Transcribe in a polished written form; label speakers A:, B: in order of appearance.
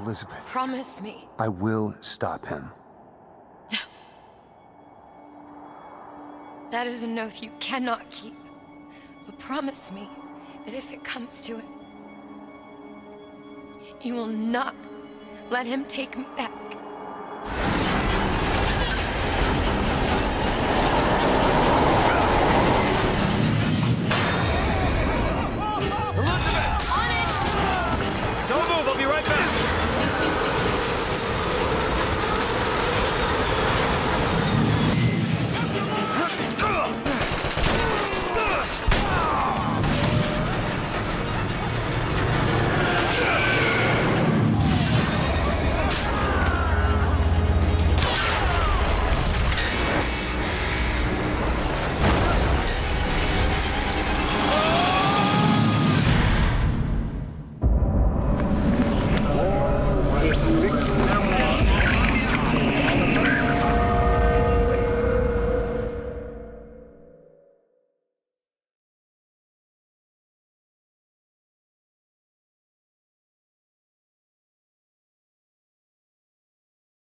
A: Elizabeth.
B: Promise me.
A: I will stop him.
B: No. That is an oath you cannot keep. But promise me that if it comes to it, you will not let him take me back.